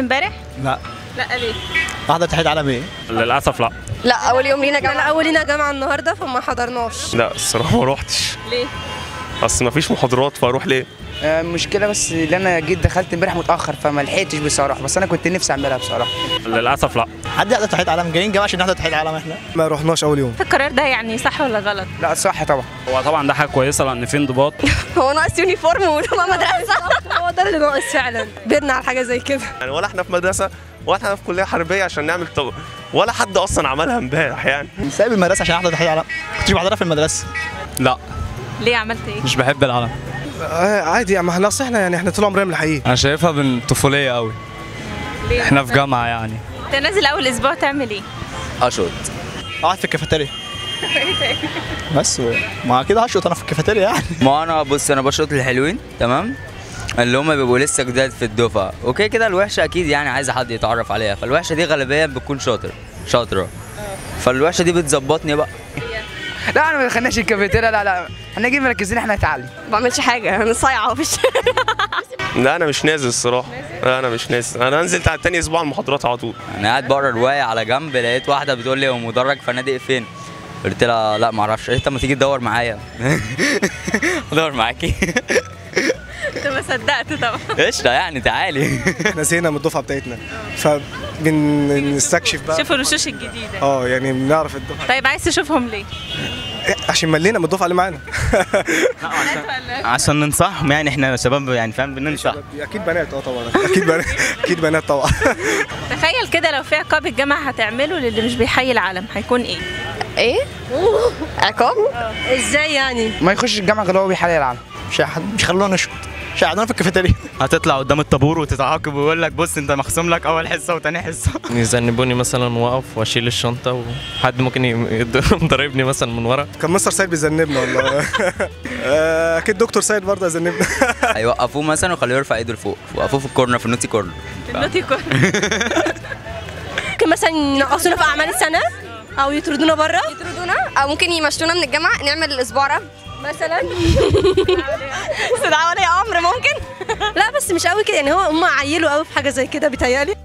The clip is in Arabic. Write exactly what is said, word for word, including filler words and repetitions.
امبارح؟ لا. لا ليه؟ واحدة تحية عالم ايه؟ للاسف لا. لا اول يوم لينا جامعه. لا اول لينا جامعه النهارده فما حضرناش. لا الصراحه ما روحتش. ليه؟ اصل ما فيش محاضرات فاروح ليه؟ مشكلة بس اللي انا جيت دخلت امبارح متأخر فما لحقتش بصراحة، بس انا كنت نفسي اعملها بصراحة. للاسف لا. حد يحضر تحية عالم؟ جايين جامعة عشان نحضر تحية عالم احنا؟ ما رحناش اول يوم. القرار ده يعني صح ولا غلط؟ لا صح طبعا. هو طبعا ده حاجه كويسه لان في انضباط. هو ناقص يونيفورم ونبقى مدرسه. هو ده اللي ناقص فعلا، بيرنا على حاجه زي كده. يعني ولا احنا في مدرسه ولا احنا في كليه حربيه عشان نعمل طب، ولا حد اصلا عملها امبارح يعني. سايب المدرسة عشان احضر تحية عالم، كنتش بحضرها في المدرسة. لا ليه عملت ايه؟ مش بحب العلم. آه عادي يعني، ما احنا اصل احنا يعني احنا طول عمرنا من الحقيقة. انا شايفها من طفولية قوي. ليه؟ احنا في جامعة يعني. انت نازل اول اسبوع تعمل ايه؟ اشقط. اقعد في الكافيتيريا. بس و... ما كده هشقط انا في الكافيتيريا يعني. ما انا بص انا بشقط الحلوين تمام، اللي هم بيبقوا لسه جداد في الدفعه، اوكي كده الوحشه اكيد يعني عايزه حد يتعرف عليها، فالوحشه دي غالبيا بتكون شاطر شاطره، فالوحشه دي بتظبطني بقى. لا انا ما دخلناش الكافيتيريا، لا لا احنا جايين مركزين احنا نتعلم. ما بعملش حاجه، انا صايعه في الشارع. لا انا مش نازل الصراحه. لا انا مش نازل، انا هنزل على تاني اسبوع المحاضرات على طول. انا قاعد بقرا روايه على جنب، لقيت واحده بتقول لي هو مدرج فنادق فين؟ قلت لها لا ما اعرفش. قالت طب ما تيجي تدور معايا. ادور معاكي. انت ما صدقت طبعا. قشطه يعني تعالي. احنا زهقنا من الدفعة بتاعتنا فبنستكشف بقى. شوفوا الوشوش الجديده. اه يعني بنعرف الدفعة. طيب عايز تشوفهم ليه؟ عشان ملينا من الدفعة اللي معانا. عشان ننصحهم يعني، احنا شباب يعني فاهم بننصح. اكيد بنات اه طبعا. اكيد بنات اكيد بنات طبعا. تخيل كده لو في عقاب الجامعه هتعمله للي مش بيحيي العلم هيكون ايه؟ ايه؟ عقاب؟ ازاي يعني؟ ما يخش الجامعة غير هو بيحلل العالم. مش هيحد... مش هيخلونا نشقط، مش هيقعدونا في الكافيتيريا. هتطلع قدام الطابور وتتعاقب ويقول لك بص انت مخصوم لك اول حصه وتاني حصه. يذنبوني مثلا واقف واشيل الشنطه وحد ممكن يضربني مثلا من ورا. كان مستر سيد بيذنبنا والله. آه، اكيد دكتور سيد برضه هيذنبنا. هيوقفوه مثلا وخلوه يرفع ايده لفوق، وقفوه في الكورنر في النوتي كورنر. النوتي كورنر. ممكن مثلا ينقصونا في اعمال السنه او يطردونا بره. يطردونا او ممكن يمشونا من الجامعه، نعمل اسبوع رفض مثلا. استدعاء ولي امر ممكن. لا بس مش قوي كده يعني، هو هم عيلوا قوي في حاجه زي كده بيتهيألي.